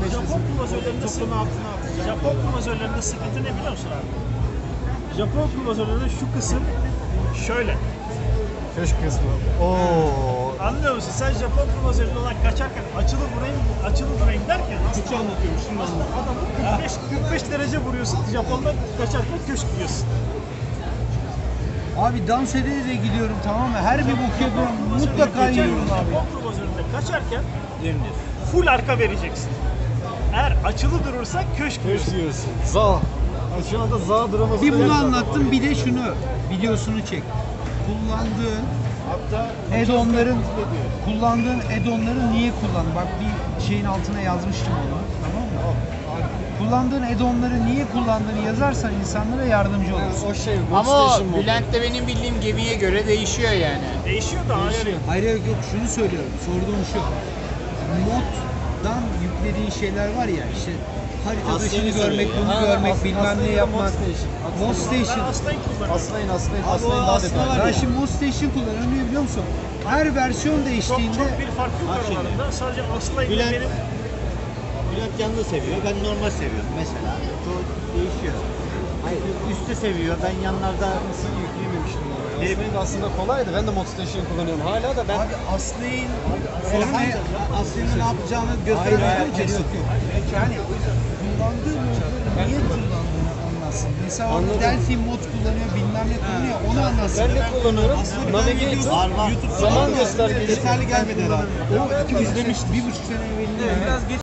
Japon klozörlerinde Japon klozörlerinde sıkıntı ne biliyor musun abi? Japon klozörlerinde şu kısım şöyle. Köşk kısmı. Oo. Anlıyor musun? Sen Japon klozöründe olan kaçarken açılı durayım derken Hiç anlatıyormuş, şimdi anlatıyorum. adamı 45 derece vuruyorsun. Japon'da kaçarken köşk yiyorsun. Abi dans ede de gidiyorum, tamam mı? Her bir bok yapıyorum. Mutlaka Geçen yiyorum gün abi. Japon klozöründe kaçarken full arka vereceksin. Eğer açılı durursa köşk yiyorsun. Köşk yiyorsun. Za. Şu anda za draması. Bir bunu anlattım, bir de şunu videosunu çek. Kullandığın add-onları niye kullan? Bak bir şeyin altına yazmıştım onu. Tamam mı? Kullandığın add-onları niye kullandığını yazarsan insanlara yardımcı olursun. O şey. Ama o Workstation modu. Bülent'te benim bildiğim gemiye göre değişiyor yani. Değişiyor da hayır. Hayır yok, şunu söylüyorum. Sorduğum şu. Moddan yüklediğin şeyler var ya, işte harita dışını görmek, bunu görmek, bilmem ne yapmak. Mod Station. Aslayın kullanıyorum. Aslayın Abi aslayın o daha aslında detaylı. var ya. Şimdi Mod Station kullanıyorum, niye biliyor musun? Her versiyon değiştiğinde Çok bir fark yok aralarında. Sadece aslayın Bülent- benim Bülent yanlı seviyor, ben normal seviyorum mesela. Çoğu değişiyor. Hayır, üstte seviyor, ben yanlarda Aslayı yükleyememiştim oraya. Aslayın aslında kolaydı. Ben de Mod Station kullanıyorum. Hala da ben abi Aslay'ın aslında ne yapacağını hayır, gösteremiyorum. yok. Yani kullandığı modları niye kullandığını anlatsın. Mesela Anladım. Delphi mod kullanıyor, bilmem ne kullanıyor, onu anlatsın. ben de kullanıyorum. Navigate Var. zaman göstergeci. Yeterli gelmedi herhalde. O 2,5 sene evvelinde.